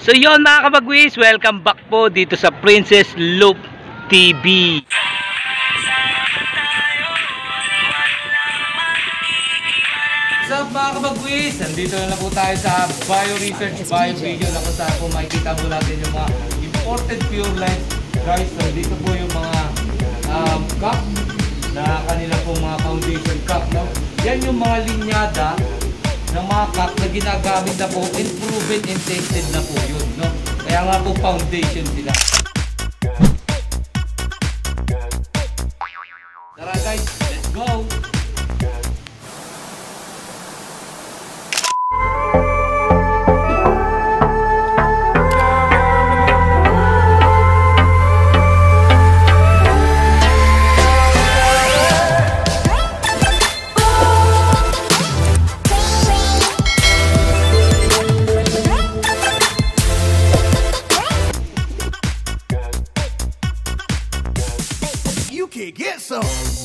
So yon mga kabagwis, welcome back po dito sa Princess Loop TV. So mga kabagwis, nandito na po tayo sa bio-research, bio-video na kung saan po makikita po natin yung mga imported pure life guys. So dito po yung mga cup na kanila po mga foundation cup, no? Yan yung mga linyada ng mga cup na ginagamit na po, and proven and tested na po yun, no? Kaya nga po foundation sila. Tara guys, let's go! Get some.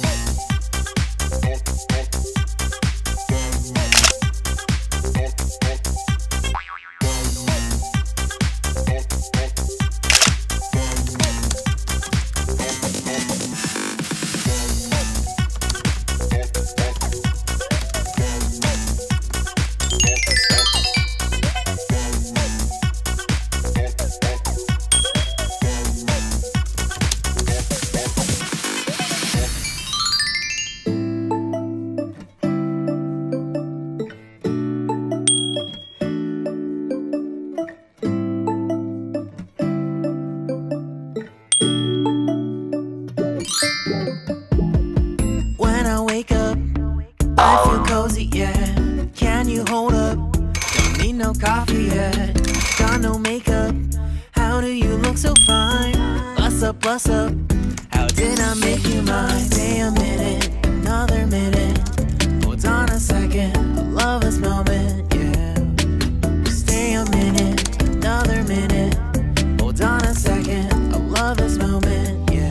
No coffee yet, got no makeup. How do you look so fine? Bust up, how did I make you mine? Stay a minute, another minute. Hold on a second, I love this moment, yeah. Stay a minute, another minute. Hold on a second, I love this moment, yeah.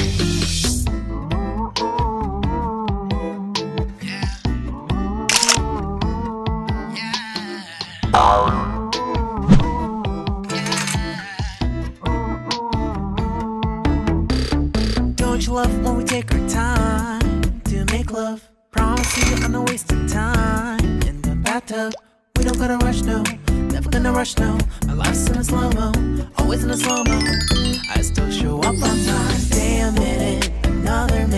Don't you love when we take our time to make love? Promise you I'm not wasting time in the bathtub. We don't gotta rush, no, never gonna rush, no. My life's in a slow-mo, always in a slow-mo. I still show up on time. Stay a minute, another minute.